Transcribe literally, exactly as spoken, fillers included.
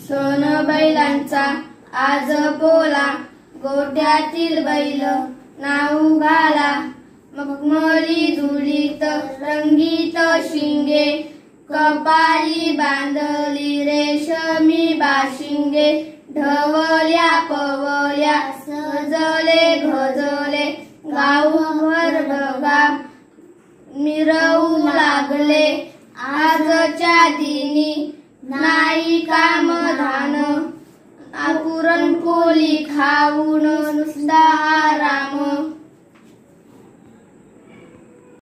सोन बैलांचा आज पोला, गोठ्यातील बैल नाऊ घाला. मखमली धुळीत रंगीत शिंगे, कपाळी बांधली रेशमी बाशिंगे. ढवल्या पवल्या सजले गजले, गावभर ढगा मिरवू लागले. आजच्या दिनी नाही काम धान, पुरणपोळी खाऊन नुसता आराम.